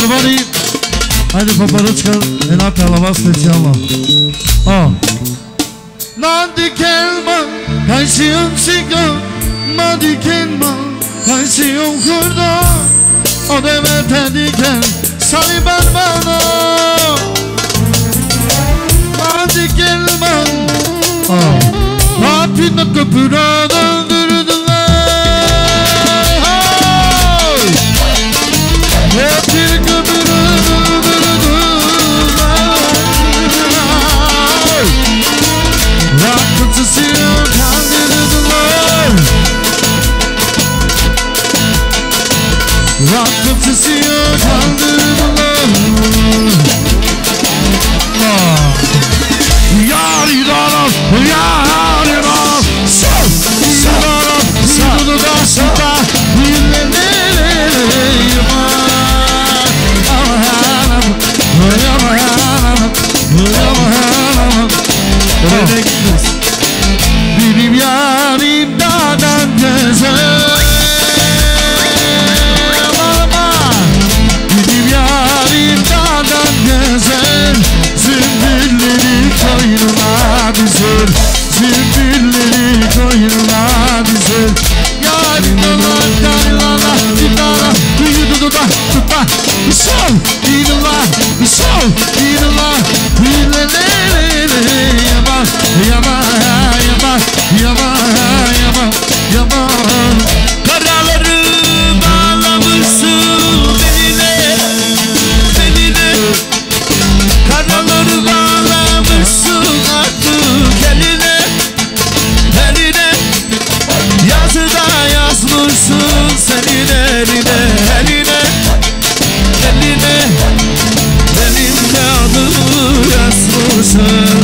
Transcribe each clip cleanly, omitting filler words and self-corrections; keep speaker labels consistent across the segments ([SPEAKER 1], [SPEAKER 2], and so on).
[SPEAKER 1] Barbarabani. Haydi paparuchka, ena kalava specijalno. Nadi kelman, kaysiyum sigo, nadi kelman, kaysiyum kurda. O demet ediken, saliban bana. Nadi kelman, hapina köpürada durdurdular. Hepir köpürada durdurdular. Rock to see you kandırdılar. Rock to see you kandırdılar. Yar ilanım, yar ilanım. İlanım, İlanım da sıta. Benim yarim dağdan gezer. Benim yarim dağdan gezer. Zümbülleri koynuna dizer. Zümbülleri koynuna dizer. Yarim dağdan darılana didara. Duyududa tuta. İşal dinula. İşal dinula. Hülelere yama. Yama yama yama yama yama. Karaları bağlamışsın beline, beline. Karaları bağlamışsın artık eline, eline. Yazıda yazmışsın senin eline, eline, eline. Benim de adımı yazmışsın.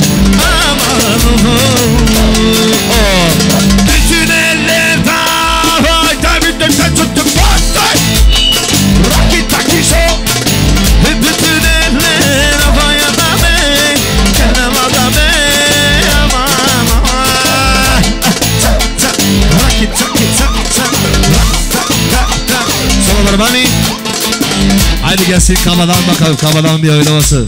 [SPEAKER 1] Bütün eller dağ, tabi sen tuttum bastay. Rocky taki show. Bütün eller havaya da be, kenara da be, ama. Rocky taki Sonra bani. Haydi gelsin kabadan bakalım, kabadan bir oynaması.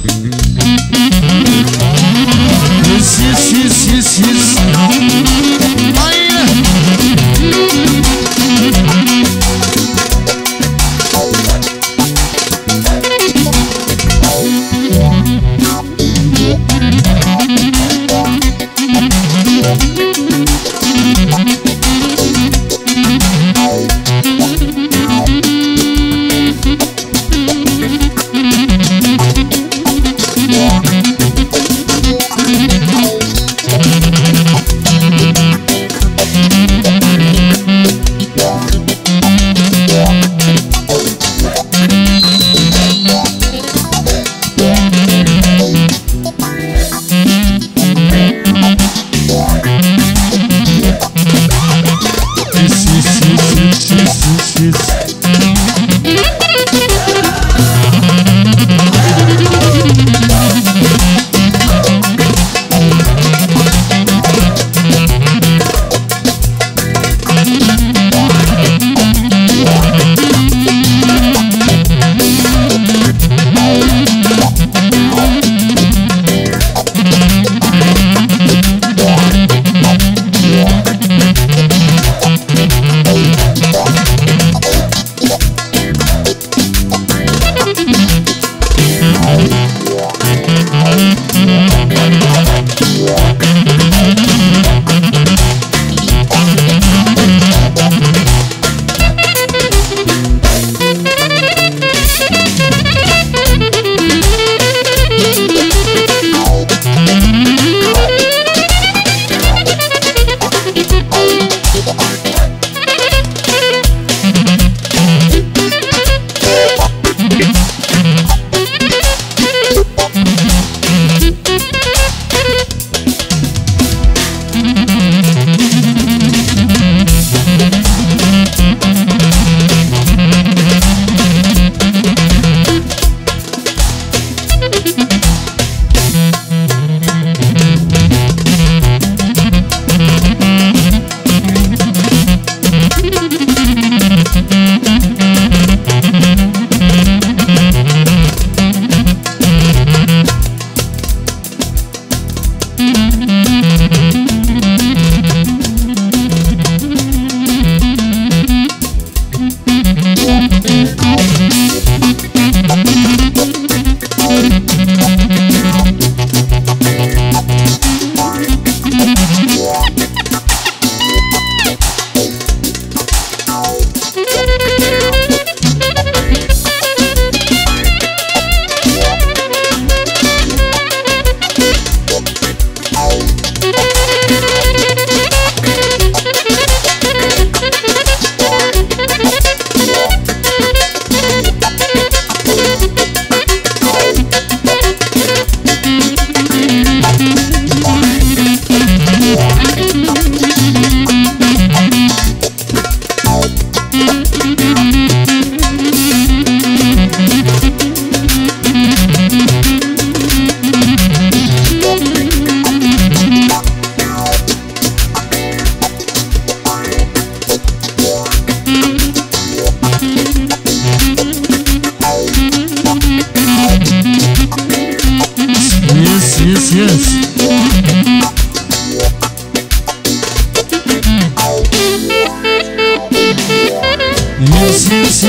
[SPEAKER 1] Yes, yes, yes, yes, yes. Aynen.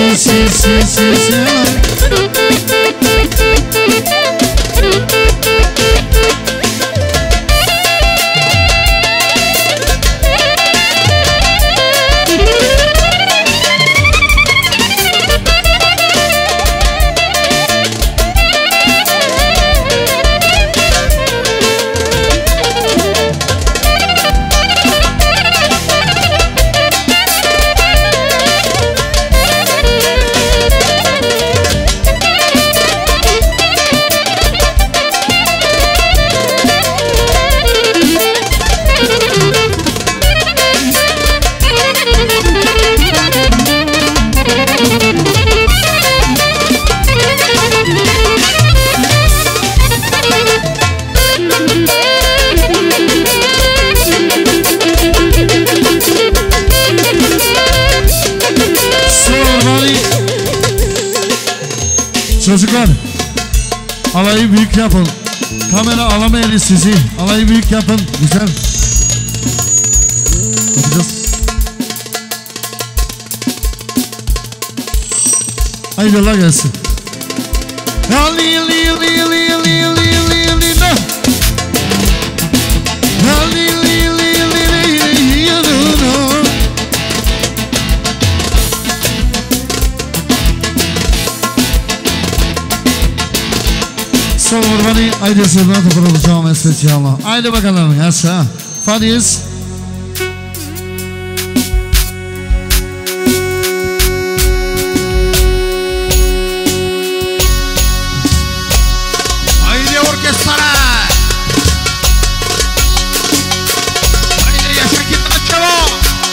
[SPEAKER 2] Çocuklar, alayı büyük yapın. Kamera alamayın sizi. Alayı büyük yapın. Güzel. Yapacağız. Haydi Allah gelsin. Sol vurmanı haydi sırrına toparlayacağım especiallah. Haydi bakalım yaşa. Fadis.
[SPEAKER 1] Haydi orkestra. Haydi yaşa kitle çabuk.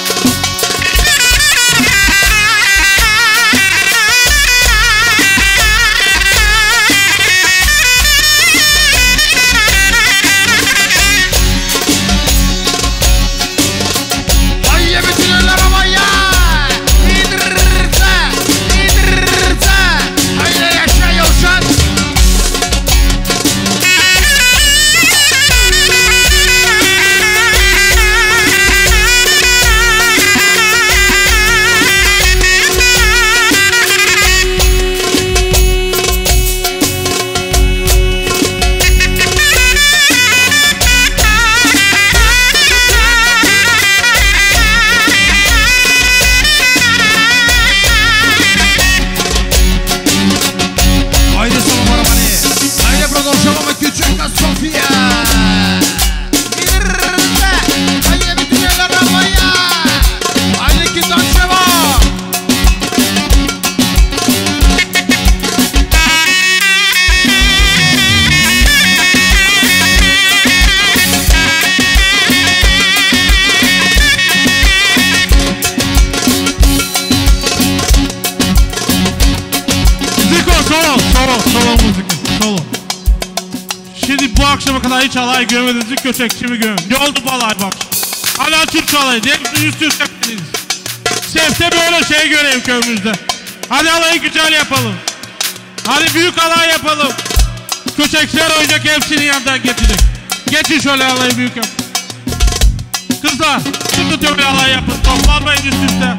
[SPEAKER 3] Hiç alay görmediniz, köçekçimi görün. Ne oldu bu alay bak? Hala Türk alayı değil mi? Üst hepiniz. Sefte böyle şey göreyim köyümüzde. Hadi alayı güzel yapalım. Hadi büyük alay yapalım. Köçekçiler oyuncak hepsinin yanından getirin. Geçin şöyle alayı büyük yap. Kızlar, tutun öyle alay yapın. Toplanmayın üst üste.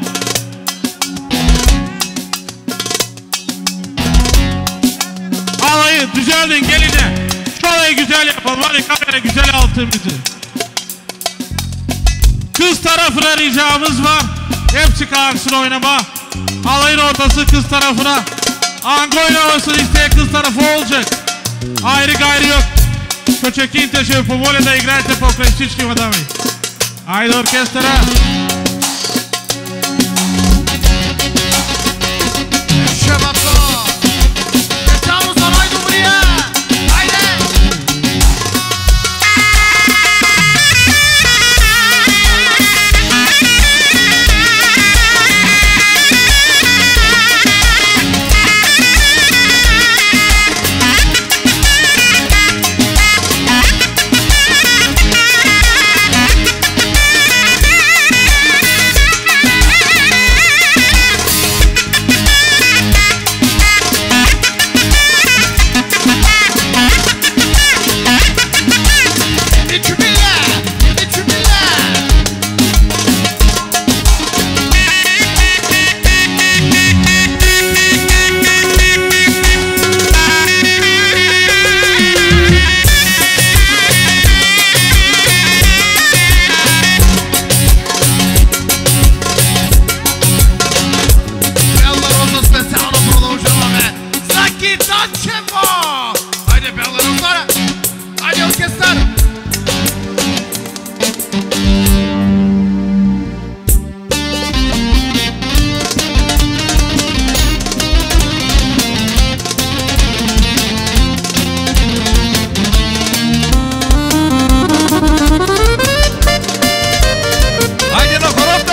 [SPEAKER 3] Alayı düzeldin geline. Alayı güzel yapalım. Hadi kamera güzel altın bizi. Kız tarafına ricamız var. Hepsi kalksın oynama. Alayın ortası kız tarafına. Ango oynamasını isteyen kız tarafı olacak. Ayrı gayrı yok. Köçekin teşebbü pomole da igrate po kleščičkim adami. Ajde orkestra.
[SPEAKER 1] ceva! Haide pe ală războară! Haide orchestrar! Haide la horoftă!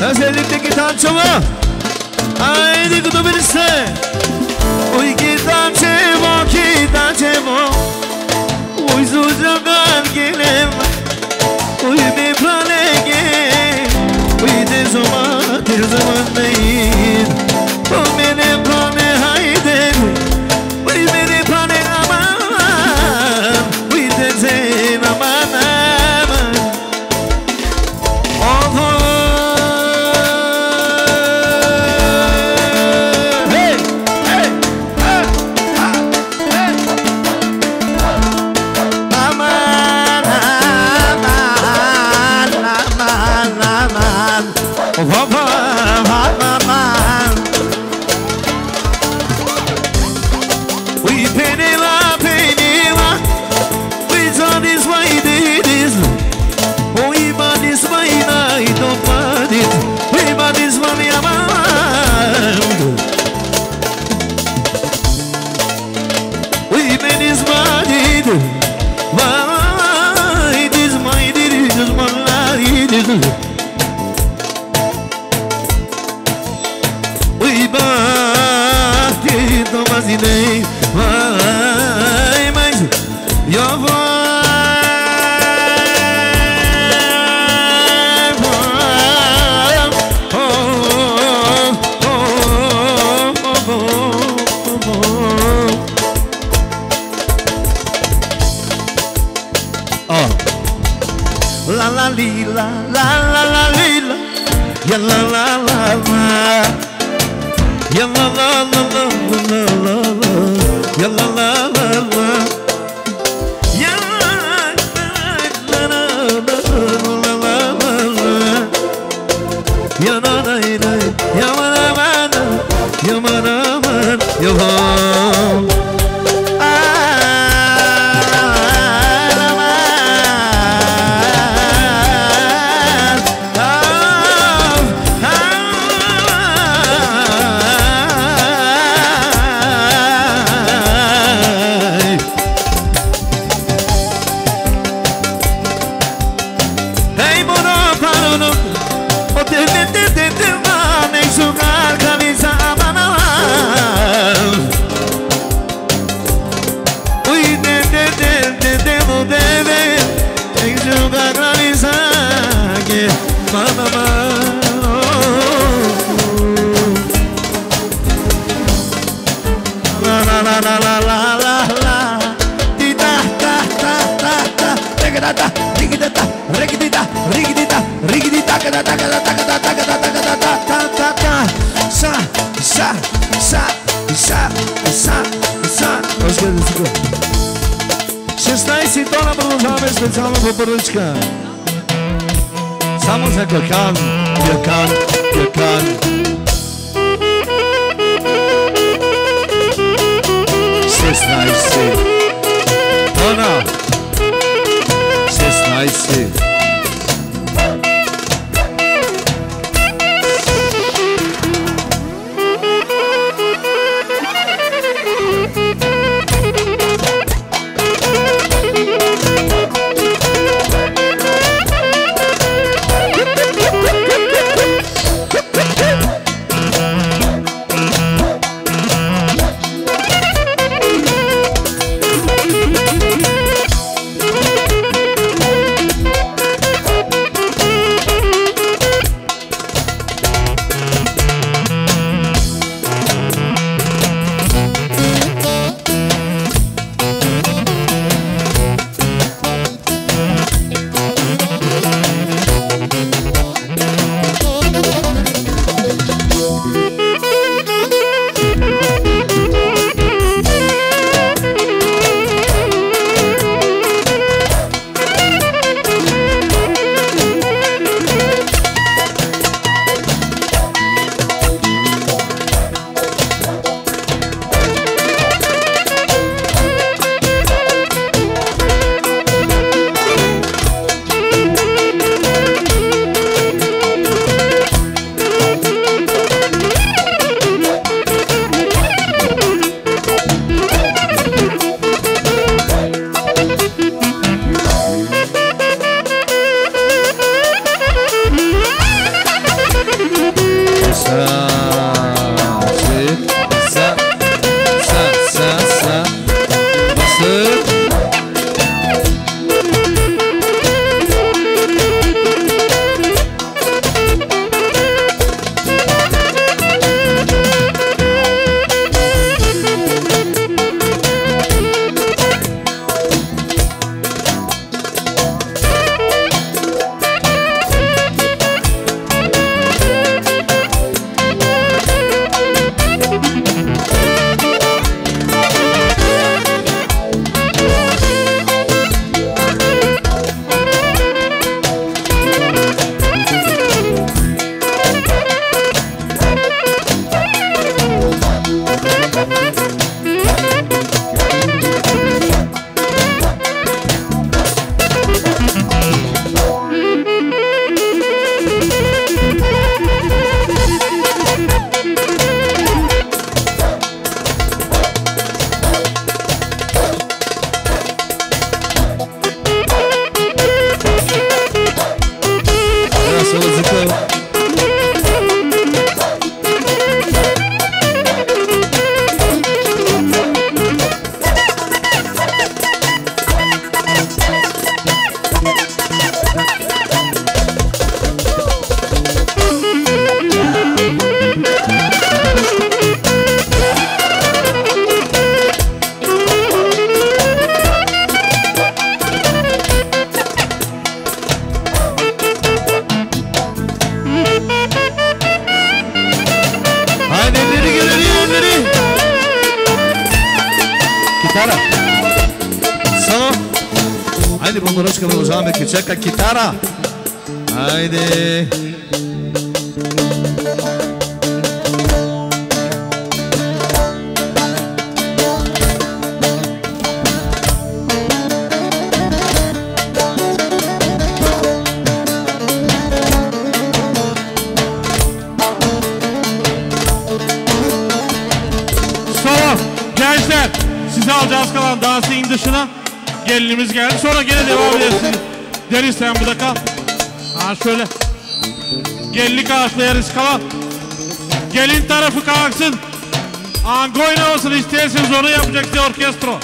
[SPEAKER 1] Özellikle gitarcıma haydi kutu birisi Uy gitarcıma gitarcıma Uy sucakan gelem Uy bir planege Uy de zaman değil O benim plane haydi Uy benim plane aman Uy de sen aman aman Oh La la li la la la la li la ya la la la la ya la la la la la la la ya la la la la ya la la la la la ya la la la ya ma na ma na ya ma na ma ya ha Specjalną poboryczkę. Samo jak kan, kan. 16. Ona. 16. китара. Само. Айде, бомборъчка, продължаваме кичека китара. Айде.
[SPEAKER 3] Gençler, size alacağız kalan dansın dışına gelinimiz geldi. Sonra gene devam edersin. Deriz sen burada kal. Ha şöyle. Gelini karşılayarız kalan. Gelin tarafı kalksın. Hangi oynamasını isterseniz onu yapacak size orkestro.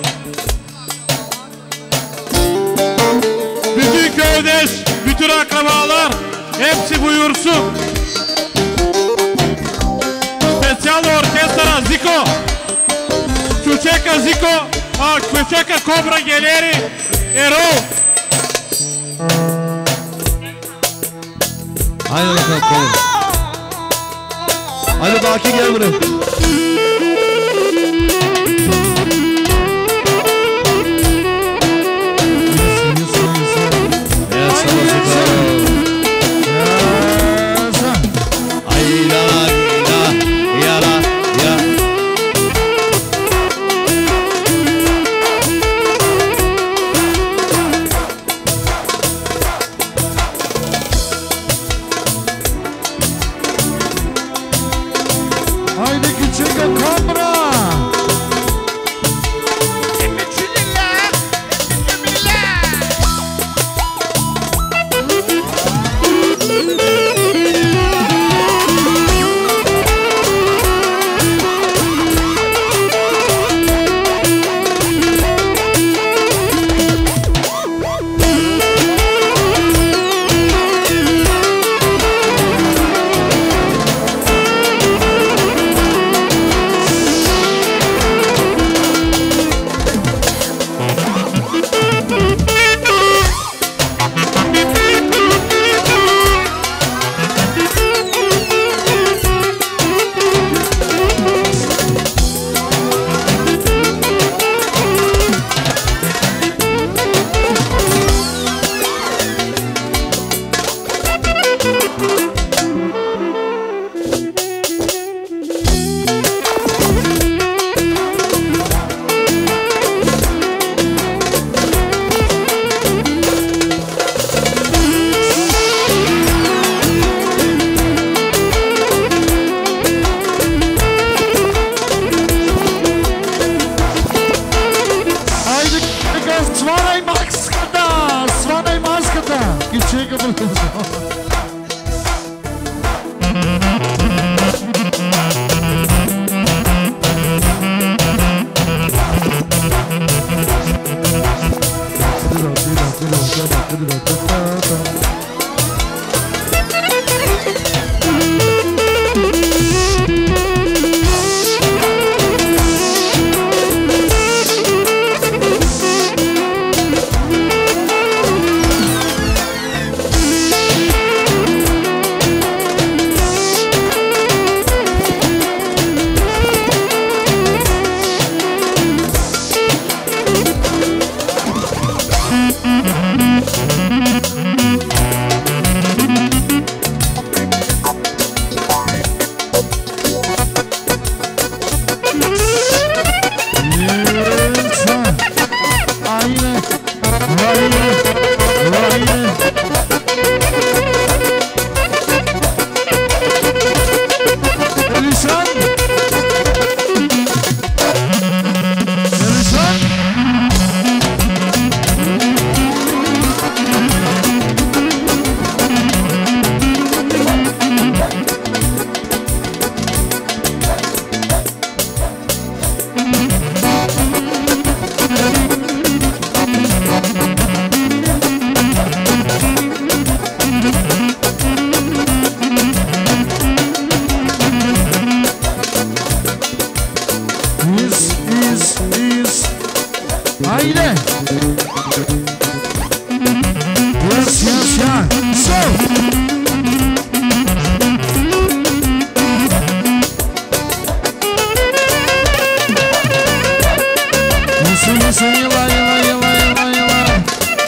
[SPEAKER 3] Bütün köydeş, bütün akrabalar hepsi buyursun. Spesyal orkestra Ziko. Čučeka Ziko, a Čučeka Kobra Geleri, Erol.
[SPEAKER 1] Haydi bakalım. Hadi Baki gel buraya.
[SPEAKER 2] Listen, yalla, yalla, yalla, yalla, yalla.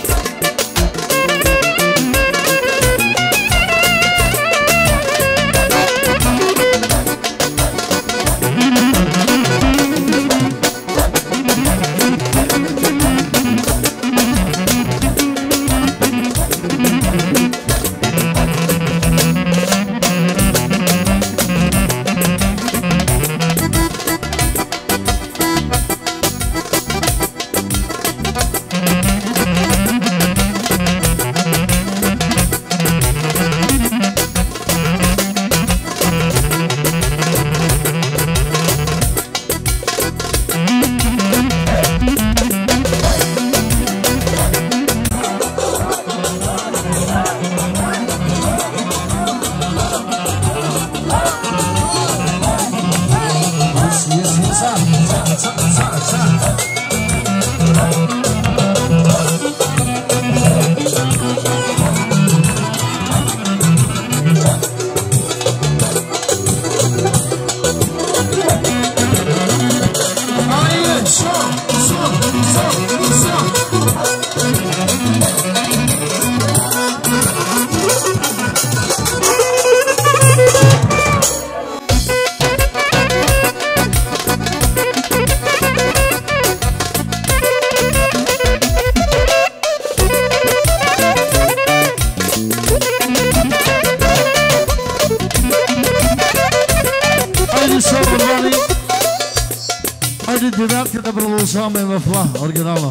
[SPEAKER 2] Samen met Vla, original.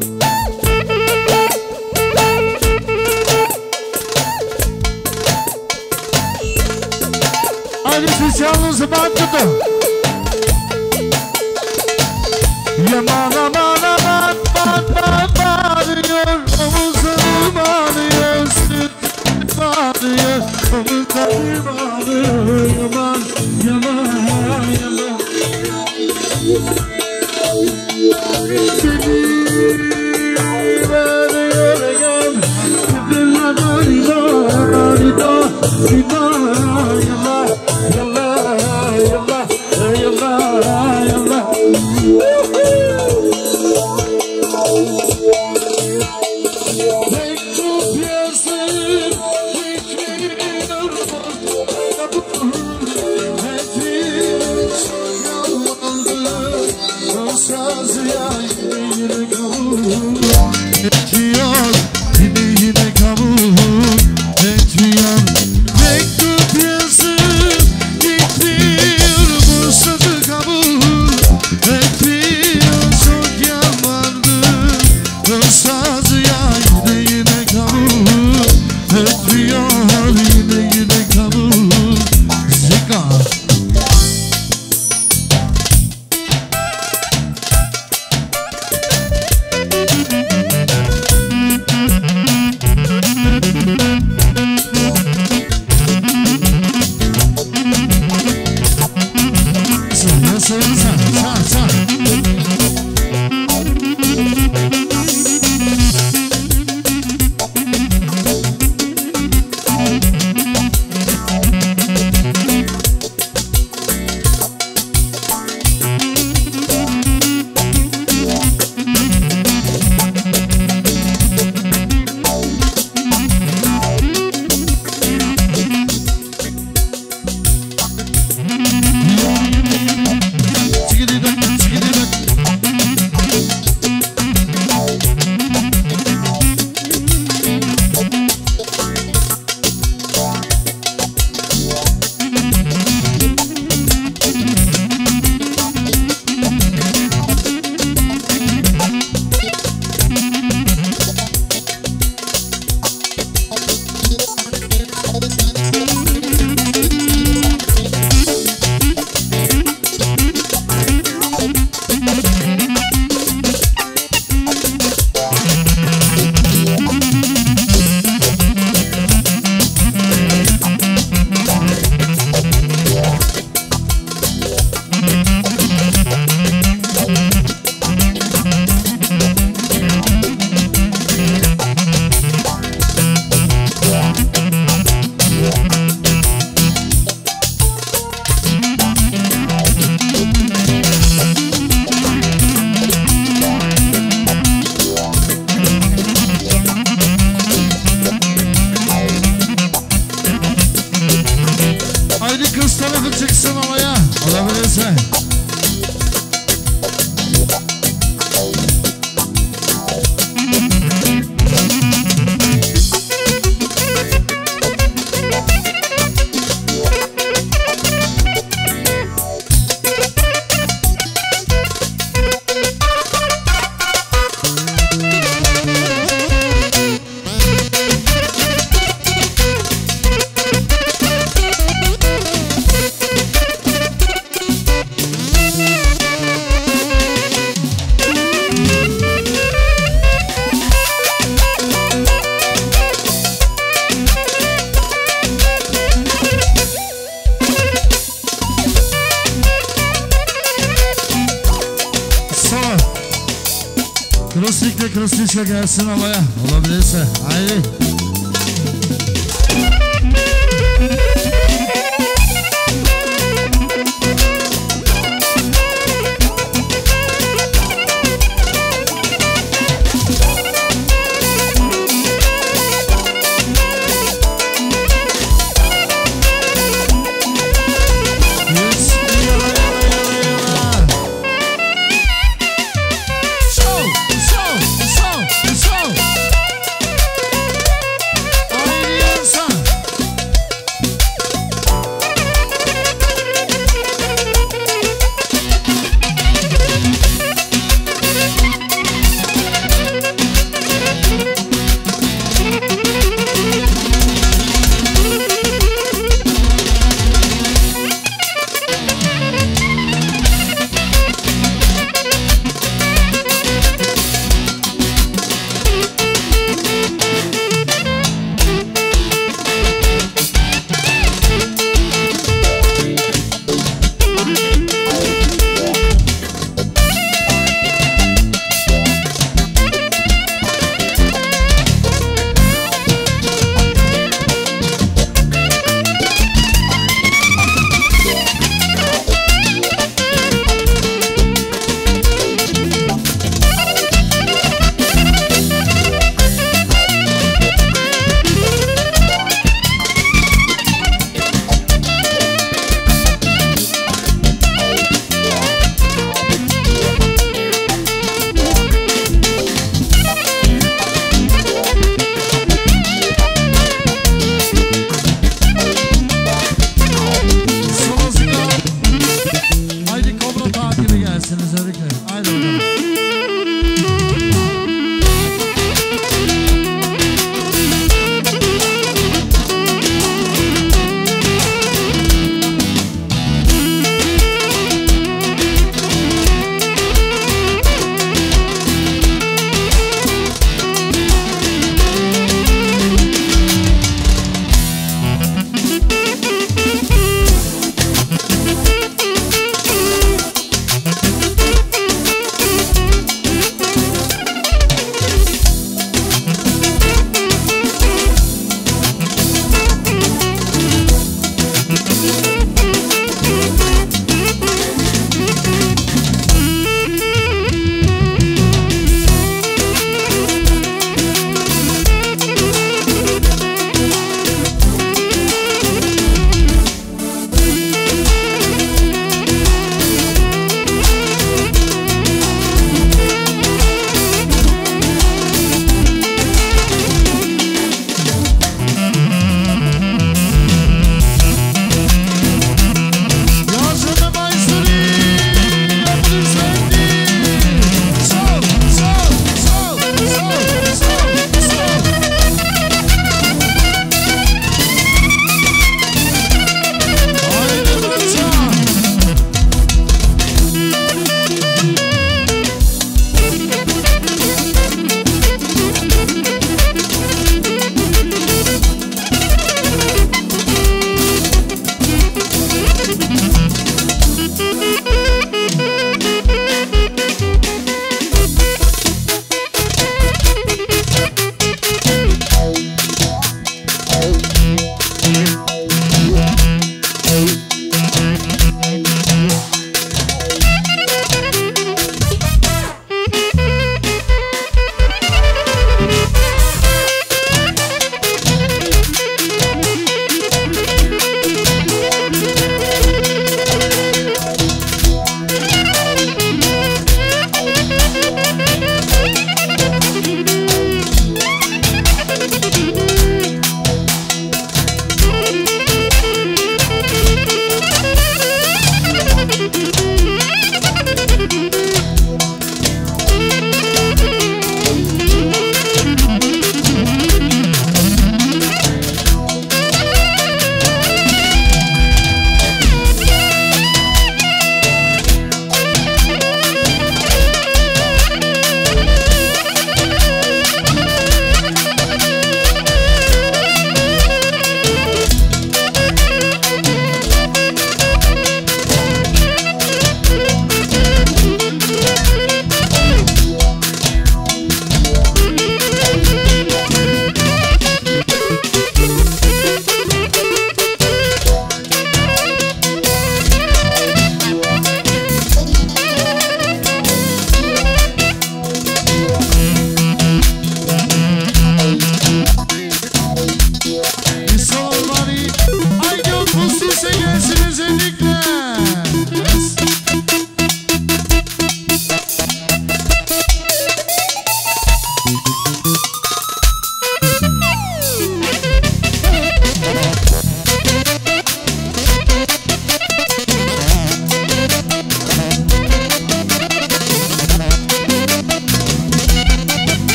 [SPEAKER 2] Hadi specijalno za bankuta. Yaman aman aman aman bağırıyor, omuzlarım ağrıyor, sütüm bağırıyor, omuzlarım ağrıyor, yaman yaman yaman. Kız tarafı çıksın havaya. Olabilirse. Krustikle gelsin havaya. Olabilirse. Haydi.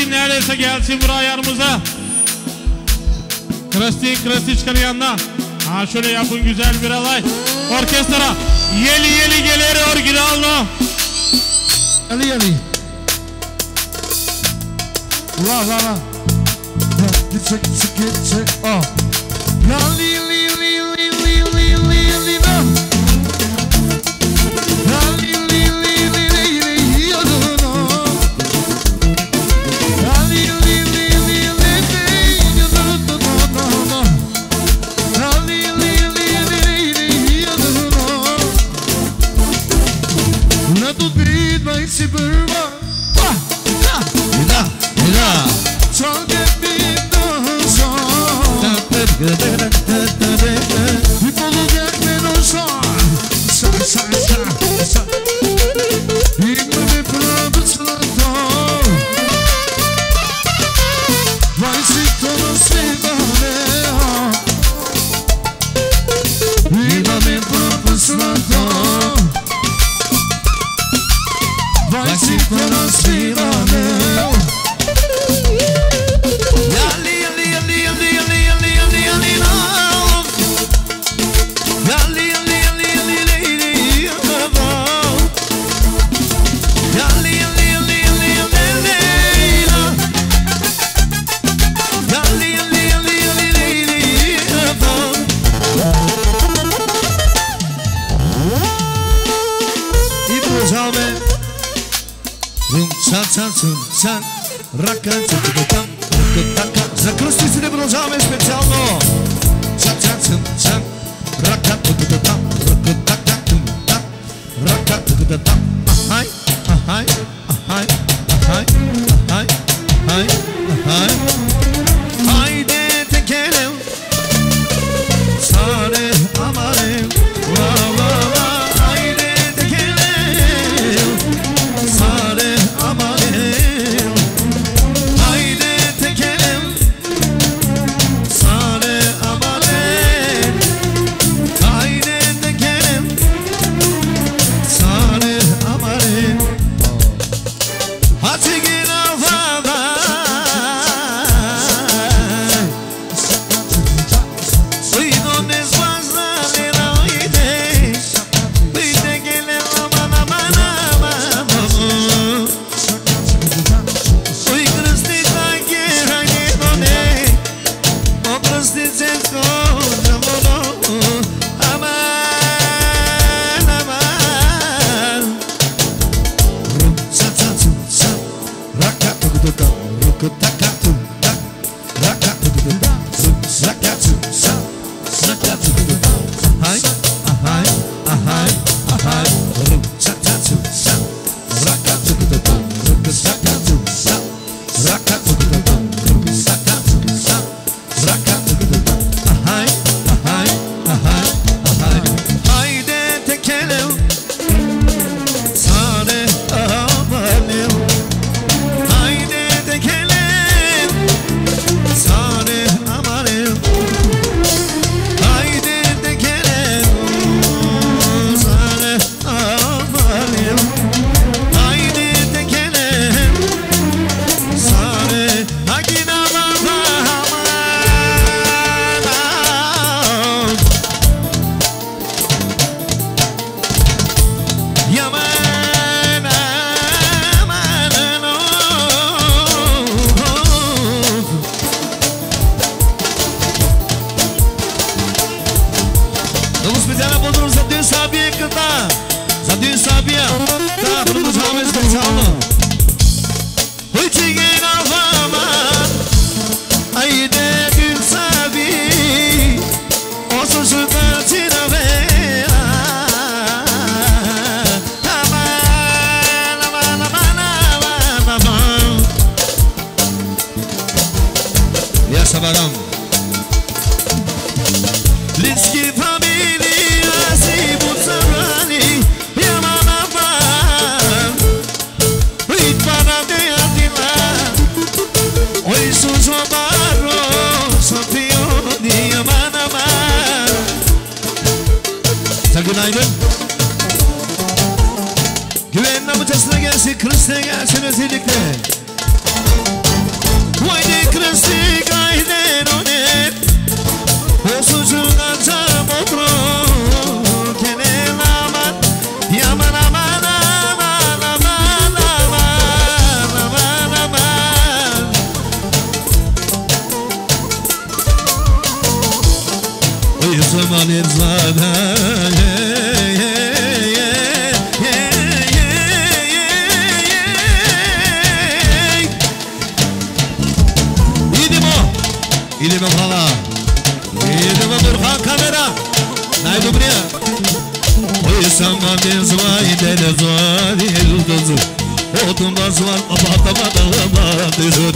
[SPEAKER 3] Kristin neredeyse gelsin buraya yanımıza. Kristin çıkarın yanına. Ha şöyle yapın güzel bir alay. Orkestra yeli gelir originalno.
[SPEAKER 2] Yeli. La. Gitse. Oh. Yali.
[SPEAKER 1] За кръстиците продължаваме специално. Хайде текелем, саре амарем, хайде текелем, саре амарем, hayde tekelem, sare amare, hayde tekelem, sare amare, hadi gel avada, uydunuz bazıları hayde, hayde gelin aman aman aman. Günaydın. Güven namıcasına gelsin, Kırıs'ta gelsin özellikle. Zemanin zada İdime hala İdime Burhan kamera Naydu buraya Oy zemanin zvaydele zvadi yıldızı Otumdan zvan abatamadım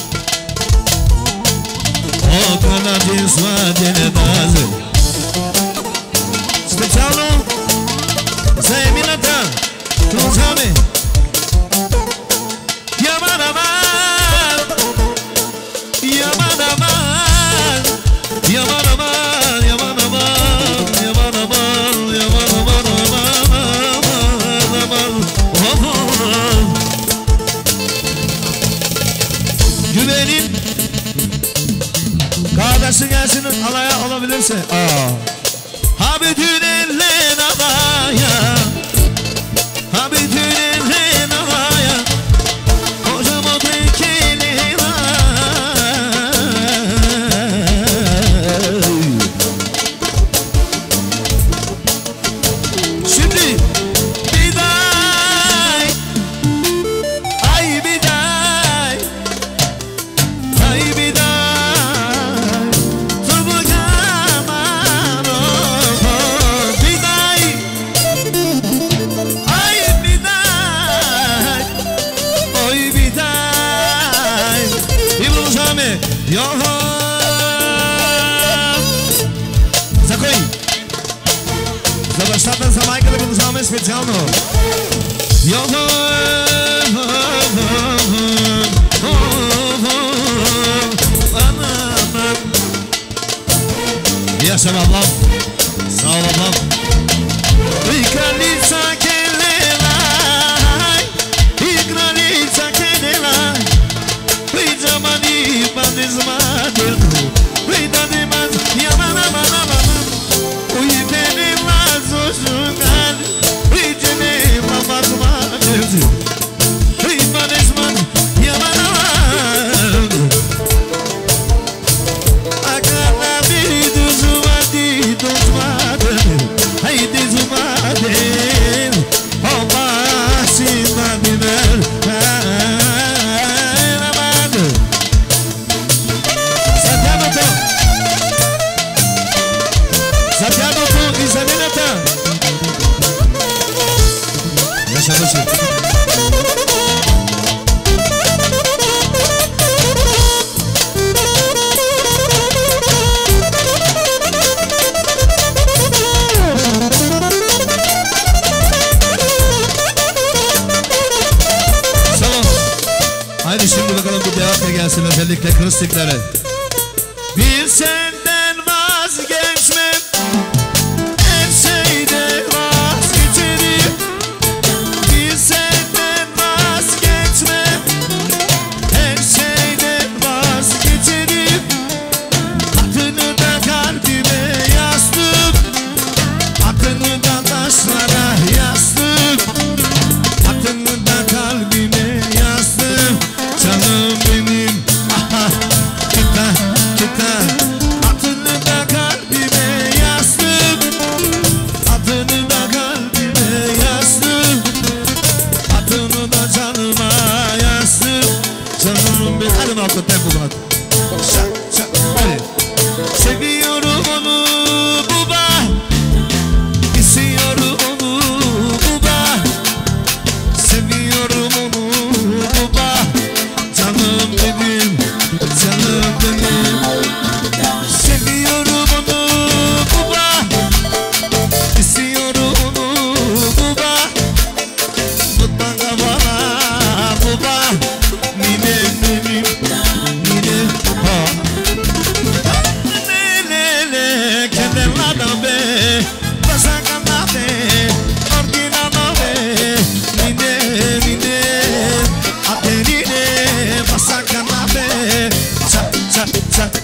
[SPEAKER 1] O kanadin zvadele dazı Specialno za Emilata Trožame Yaman aman Yaman aman Yaman aman Yaman aman Yaman aman Yaman aman Aman aman Güvenin kardeşi gelsin alaya alabilirse Ha bütün eller havaya Ha bütün eller havaya Hocam o tekeli var Şimdi biday Ay biday Ay biday Zakoj Završatan za majka da budu zame specijalno Yaşam ablam Sağ ol ablam İkralica kelelay İkralica kelelay Zamani bandizmadır Veydadimaz yaman aman aman Uyutenim vazoşungan Uyutenim amazmadır Veydadizmaz yaman aman Akala bir duzmadır Haydi zumadır Allah sinadiler Haydi şimdi bakalım bu devamla gelsin özellikle Kristiklere. Bir senden vazgeçmem, her şeyden vazgeçerim. Bir senden vazgeçmem, her şeyden vazgeçerim. Adını da kalbime yazdım, adını da taşlara yazdım, adını da kalbime yazdım. Canım benim, aha, kita, kita. Adını da kalbime yazdım, adını da kalbime yazdım, adını da canıma yazdım. Canım benim, hadi mi altı tempo bak. Hadi. Seviyorum onu baba, istiyorum onu baba, seviyorum onu baba. Canım benim, canım benim. Seviyorum onu baba, istiyorum onu baba. Mutlaka bana baba, ninem benim, ninem ha. Lele, kendelada be, pasakanda be, ordinada be, ninem, ninem, atenine. Sakana be, cha cha cha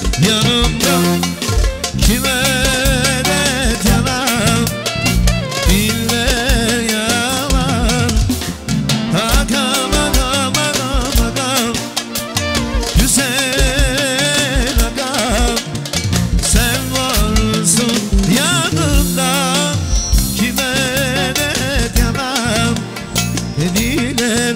[SPEAKER 1] yanımda kime dert yalan bile yalan akam akam akam akam güzel akam sen varsın yanımda kime dert yalan dediler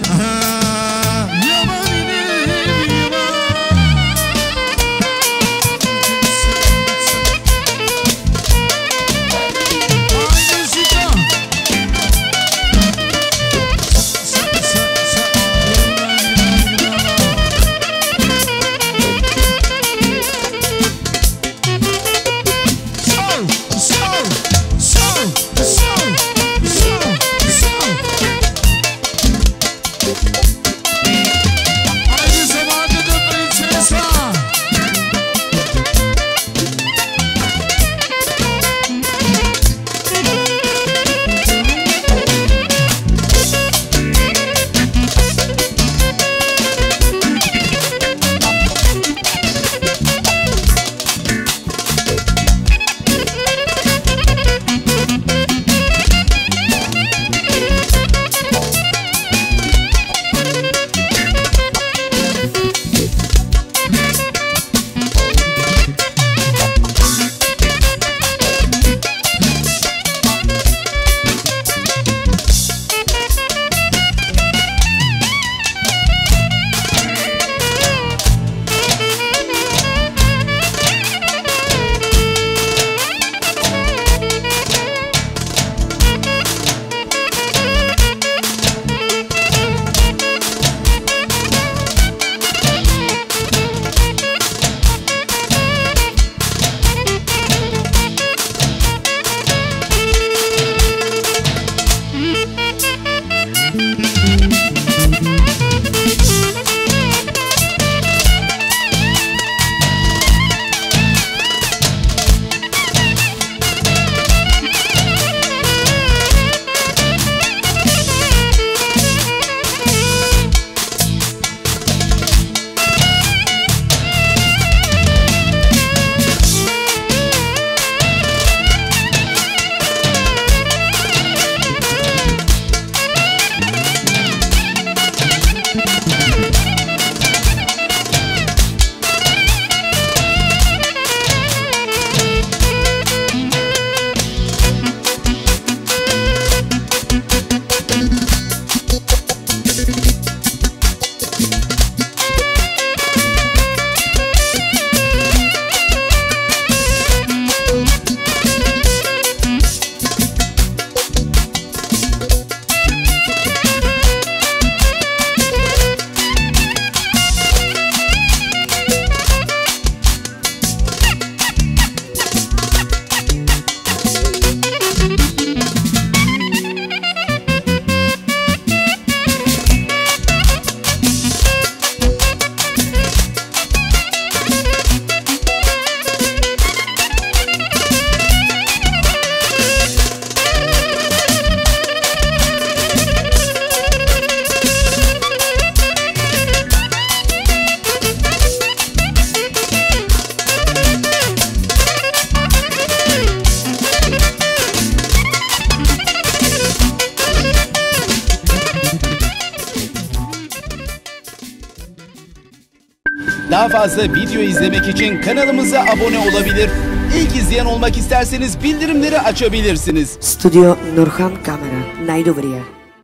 [SPEAKER 4] Daha fazla video izlemek için kanalımıza abone olabilir. İlk izleyen olmak isterseniz bildirimleri açabilirsiniz.
[SPEAKER 5] Studio Nurhan Kamera, Najdobrije.